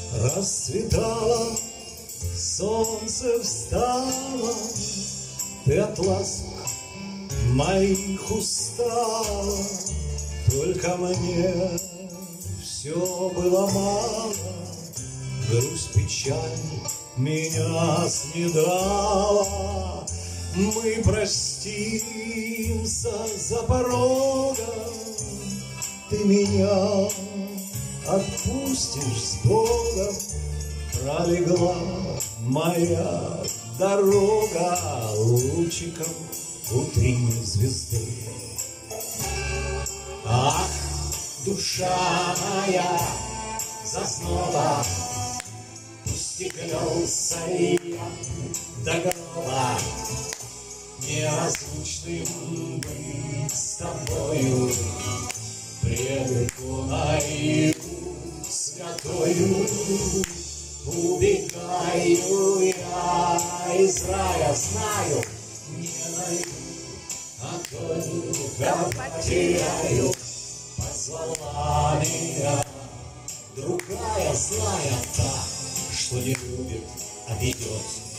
Расцветало, солнце встало, ты от ласк моих устала, только мне все было мало, грусть, печаль меня снедала. Мы простимся за порогом, ты меня отпустишь с Богом. Пролегла моя дорога лучиком утренней звезды. Ах, душа моя заснула, пусть клялся я до гроба, неразлучным быть с тобою, преду наяву святою. Убегаю я из рая, знаю, не найду, а только потеряю. Позвала меня другая, злая та, что не любит, а ведет